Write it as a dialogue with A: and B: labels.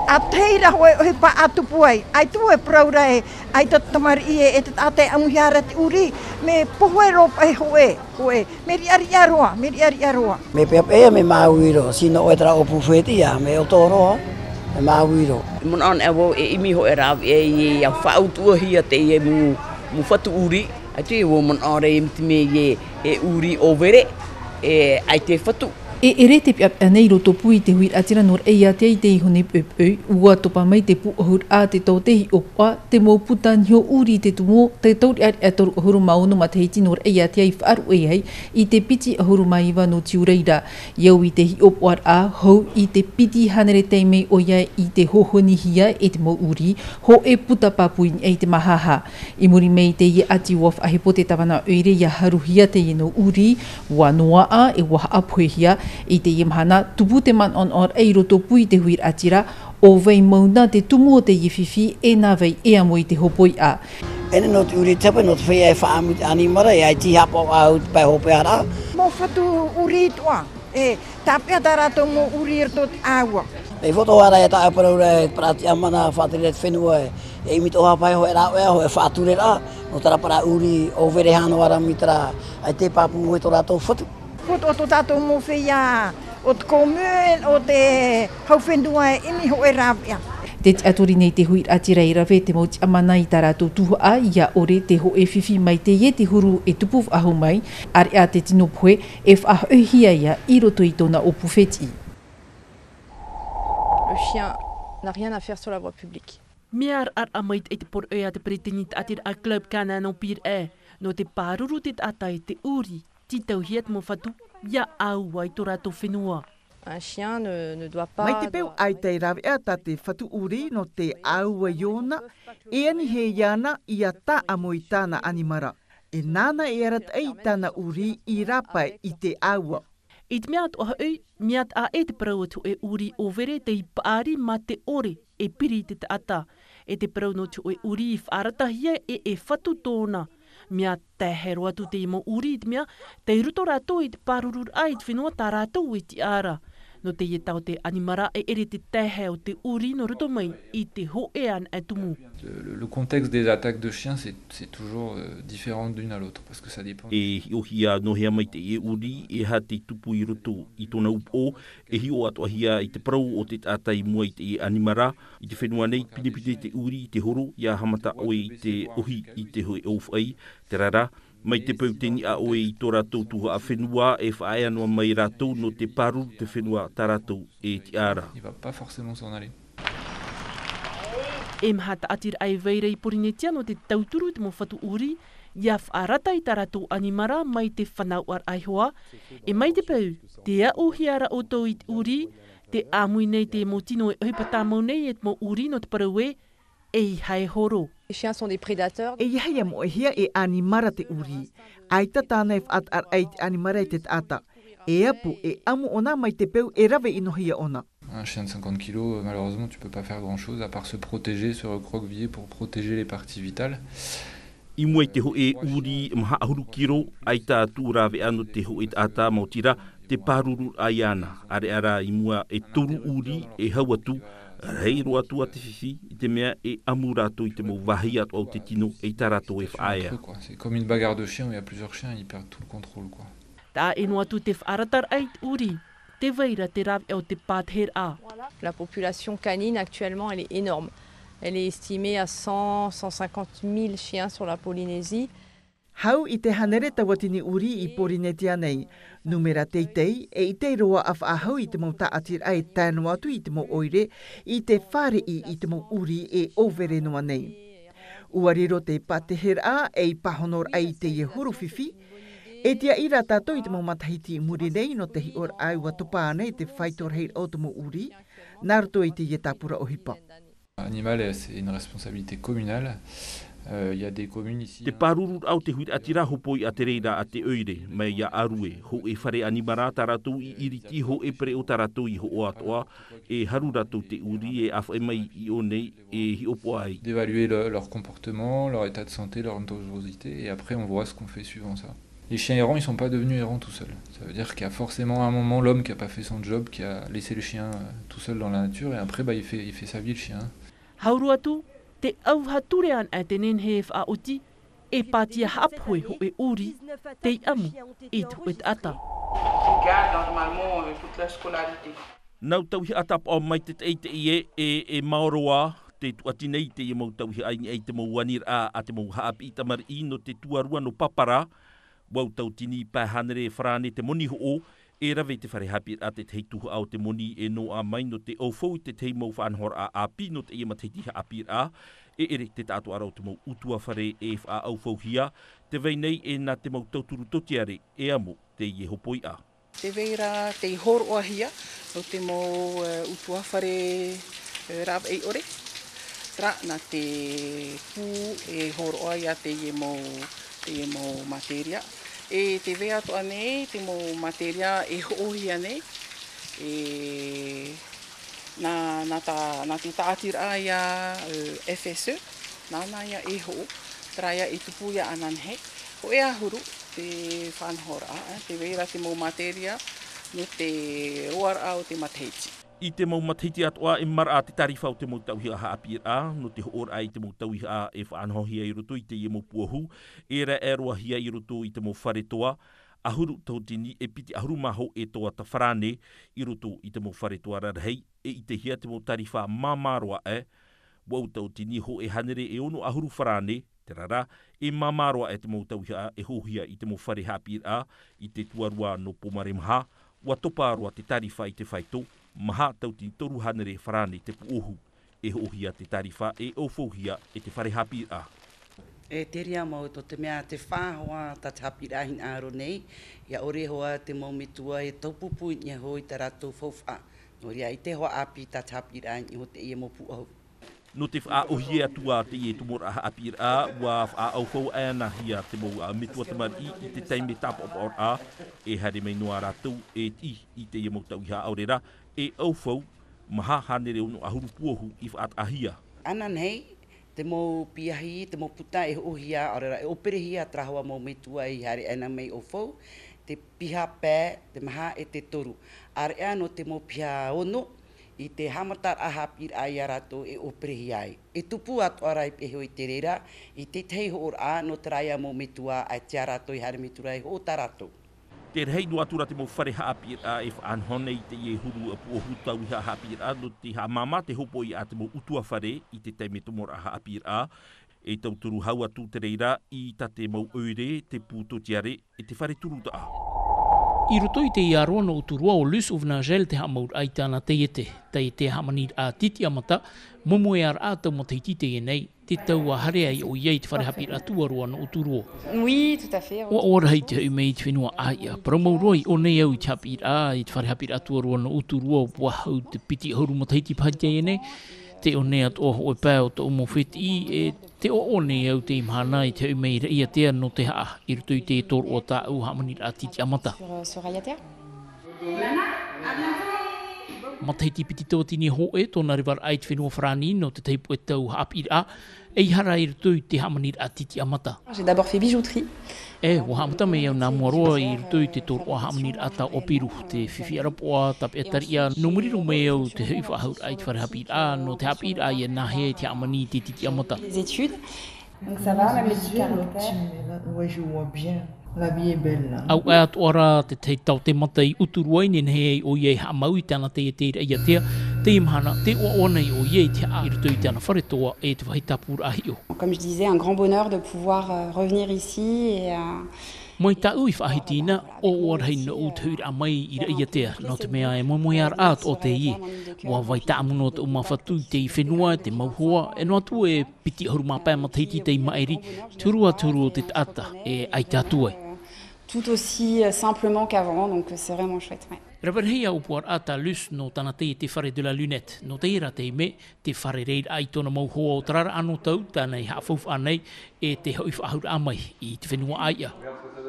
A: A teira hoi pa atu puai. Ai tu e praura e ai tatamari e te ate amuhiara te uri. Me pohuero e hoe. Me riari aroa.
B: Me pepea me mauiro. Sino oetra o pufetia me otoro. Me mauiro.
C: Mun on ewo e imi ho era e ya fautua hia te e mu fatu uri. Ai te wo mun ore me e uri overe e ai te fatu.
D: E ere te pia nei roto pui te hui atira nor e ia te i hone pepeu ua topa mai te pu ohur a te tau tehi opa te mō puta nio uri te tumo te tauri a toru ohuru maunu ma te hiti nor e ia te ai whaaru e hei i te piti ohuru mai iwa no tiureira iau i te hi opa a hou i te piti hanere te mei o ia i te hohoni hia e te mō uri ho e puta papui e te mahaha i muri mei te i ati waf ahe po te tawana oire ia haruhia te ino uri wa noa a e waha apuhe hia i te imhana tupu te man on or e roto pui te huir atira o vei mauna te tumu o te iwhiwhi e nā vei e amo i te hopoi a.
B: Ene no te uri tepe no te whea e whaamu te animara e ai ti hapa au te pai hopoi ara.
A: Mo whatu uri toa. E tapea tarato mo uri erto te aua.
B: E foto ara e tae paraura e prati amana whatire te whenua e imito hapai ho e rao ho e whature ra. No tara para uri o vere hano ara mitra ai te papu hoi to rato whatu.
A: Foto o tato mo whia o te komuen o te hauwhendua e imi ho e rāpia.
D: Te atori nei te huir atira i rawe te mauti amana i tā rātou tuhu a ia ore te ho e whiwhi mai te ie te huru e tupu ahu mai are a te tino poe e whaahauhia ia i roto i tōna o pufeti.
E: Le chien n'a rien à faire sur la voie publique.
F: Miar ar amait e te por ea te pretenit atir a club kana no pir e no te pāruru te atai te uri. Titau hiet mo fatu, ia au ai tō rātou whenua.
E: Un chien ne doit pas...
G: Mai te peu ai te rawe ata te whatu uri no te aua iona, e ani he iana i a tā amo i tāna animara. E nāna e arat ei tāna uri i rapa i te aua.
F: I te meat o hau, meat a e te parau atu e uri o vere te ipaari ma te ore e piri te ata. E te parau no tu e uri i whaaratahia e whatu tōna. Mea te hero atu te imo uri te mea, te ruto rātou i te pārurur ai te whenua tā rātou i te ara. No te ie tau te animara e ere te tehe o te uri no ruto mai i te ho e an e tumu.
H: Le contexte des attaques de chiens, c'est toujours différent d'une à l'autre, parce que ça dépend.
I: E hiohia no hea mai te e uri, e ha te tupu i roto i tōna upo, e hio atu ahia i te parau o te tātai mua i te e animara, i te whenua nei, pinepine te uri i te horo, ia hamata oe i te ohi i te hoi aufai, te rara, mai te pauteni a oe i tō rātou tuha a whenua e whae anua mai rātou no te paru te whenua tā rātou e ti ara.
H: Il va pas forcément s'en aller.
F: E mhata atir ai veira i porinetia no te tauturu te mo whatu uri, ia whaarata i tā rātou animara mai te whanau ar aihoa, e mai te pau, te a ohiara o tō i te uri, te āmui nei te mo tino e ohipata mau nei e te mo uri no te paraue, e i hae horo.
E: Les chiens sont des prédateurs.
G: E ia mo e hia e animara te uri. Aita tāna e whaat ar ai te animara i te ata. E apu e amu ona mai te peu e rawe inohia ona.
H: Un chien de 50 kilos, malheureusement, tu peux pas faire grand-chose à part se protéger, se recroqueviller pour protéger les parties vitales.
I: I mua te ho e uri maha ahuru kiro, ai tā tū rawe anu te ho e ata mautira, te pāruru ai ana. Are ara i mua e toru uri e hauatu, rei roa tua te whiwhi i te mea e amurato i te mou wahi atu au te tino e tarato e whaea.
H: C'est comme une bagarre de chiens où il y a plusieurs chiens, ils perdent tout le contrôle.
F: Tā e no atu te whaaratar ai te uri, te veira te rawe au te pāther a.
E: La population canine actuellement elle est énorme. Elle est estimée à 100-150 000 chiens sur la Polynésie.
G: Hau i te hanere tawatini uri i Porinetia nei, numera teitei e i te roa af a hau i te mau taatir ai tānu atu i te mau oire, i te whare i te mau uri e overe noa nei. Uariro te pateher a e i pahonor ai te ie huru whiwhi, e tia ira tātou i te mau matahiti muri nei no te hi or ai wa topa nei te whaitor hei o te mau uri, naruto i te ie tāpura o hipa.
H: Animal, c'est une responsabilité communale. Il y a des communes ici.
I: Te paruru au te huit atira hopoi a te reira a te oire, mai ia arue, ho e whare animara taratou i iriti ho e pre o taratou i ho o atoa, e haru ratou te uri e awhai mai i o nei e hi opo ai.
H: D'évaluer leur comportement, leur état de santé, leur dangerosité, et après on voit ce qu'on fait suivant ça. Les chiens errants, ils sont pas devenus errants tout seuls. Ça veut dire qu'il y a forcément un moment l'homme qui a pas fait son job, qui a laissé le chien tout seul dans la nature, et après il fait sa vie le chien.
F: Hauruatu, te au haturean a te nenhef a oti, e patia haphoe ho e uri, te amu, e tu et ata.
C: Garde normalement toute la scolarité.
I: Nau tauhi atap o mai te teite ie e maoroa te tuati nei te mau tauhi aini e te mau wanir a te mau haapi i tamari i no te tuarua no papara. Wau tau tini pāhanere whrane te moni ho e rawe te whare hapi a te teituhu au te moni e no a mai no te aufou te te mau whanhor a api no te ia mateitiha api a e ere te tātu arau te mau utua whare e wha aufou hia te vei nei e na te mau tauturu totiare e amo te ie hopoi a.
J: Te veira te hor o hia no te mau utua whare rav e ore. Tra na te pū e hor o hia te ie mau materia. E te vea toa nei, te mau materia e hohia nei. E na te tātira ia FSE, nana ia e ho, tra ia e tupu ia ananhe. Ho e ahuru te whanhora, te veira te mau materia no te roara o te mateiti.
I: I te mau mateiti atoa e mara a te tarifa o te mau tauhi a haapi a, no te hoor ai te mau tauhi a e whaanhohia i roto i te ie mau puahu, e ra e roa hia i roto i te mau whare toa, ahuru tau tini e piti ahuru maho e toa ta wharane i roto i te mau whare toa rarahei, e i te hia te mau tarifa mamaroa wau tau tini ho e hanere e ono ahuru wharane, te rara, e mamaroa te mau tauhi a e hohia i te mau whare haapi a, i te tuarua no pomare maha, wa toparoa te tarifa i te whaito, maha tau ti toru hanere wharane te puohu e hohia te tarifa e ofohia e te whare hapi a.
K: E te ria mau to te mea te whāhoa ta te hapi rahin aro nei, ia ore hoa te mau mitua e taupupu i nia hoi ta ratou whauwha. No ria i te hoa api ta te hapi rahin i ho te ie mo puohu.
I: No te wha ohia atua te ie tumora a hapi a, wa wha aufau ana hia te mau mitua te mari i te taime tapa o a, e hare mei noa ratou e i te ie mo tau iha aurera, e aufau maha hanere ono ahuru puohu i whaat ahia.
K: Anan hei, te mau piahi, te mau puta e ohia aurera, e operehia trahua mau mitua i hare ana mei aufau, te piha pē, te maha e te toru. Are ano te mau piha ono, i te hamatar a hapir a ia rato e operehi ai. E tupu atu arai peho i te reira, i te tei hoor a no te raia mo mitua ai tia rato i hare mitura i ho ta rato.
I: Te rei no atura te mo whare hapir a e whaanhone i te ie huru a puohu tau i hapir a no te hamama te hopo i a te mo utua whare i te teime tumora hapir a e tau turu hau atu te reira i ta te mau oire te puto tiare e te whare turuta a.
L: I roto i te iaroa no uturua o Lus Uvnagel te hamaur aitana te ete, te hamanir a titi amata, momoe ar a tau mataiti te nei, te tau a hare ai o iei te wharehapir atuarua no uturua.
M: Oui, tout à fait.
L: O orahei te hau te whenua aia, pero mauroi o nei au i te hapir a, i te wharehapir atuarua no uturua o wahau te piti ahuru mataiti pahite nei, te o nei at o hoi pēo te umo whiti e te o nei au te imhana i te umei ia tea no te haa i rutu i te toro o tā au hamanir a titi amata.
M: Sur Ayatea.
L: Mataiti piti tō tini hoe tōna rivar ait whenua whrani no te teipu e tau hapir a e hara i rutu i te hamanir a titi amata.
M: J'ai d'abord fait bijouterie.
L: E, o hamata me au nā muaroa i rutu i te toro o hamanir a tā opiru, te whiwhi arapoa, tape etaria, no muriru me au te hui whahaur ai te whare hapir a, no te hapir a i nahea te amani te titi amata.
M: Les études, donc ça va, même les petits caractères.
G: Ouais, je vois bien. La vie est belle là.
L: Au e atuara te te tau te mata i uturuai nenhei o iei hamau i tana te ia tea, te imhana, te o nei o iei te a i rutu i tana wharetoa e te wahitapur ahio.
M: Comme je disais, un grand bonheur de pouvoir revenir ici et
L: Moi tau i whahitina o orhei no uthur a mai i ia tea, no te mea e momoe ar at o te ie. Wa vai tāmuno te umawhatu te i whenua, te mauhua, e no atu e piti ahuruma pēr mataiti te i maeri, turua o te ata e ai te atue.
M: Tout aussi simplement qu'avant, donc c'est vraiment chouette. Ouais.
L: Rawarhia upuar ata lus no tana te whare de la lunette, no te ira te me, te whare reid ai tona mauhua o tarara anō tau, tāna i hawhauf anei, e te hoi whahur amai i te whenua aia.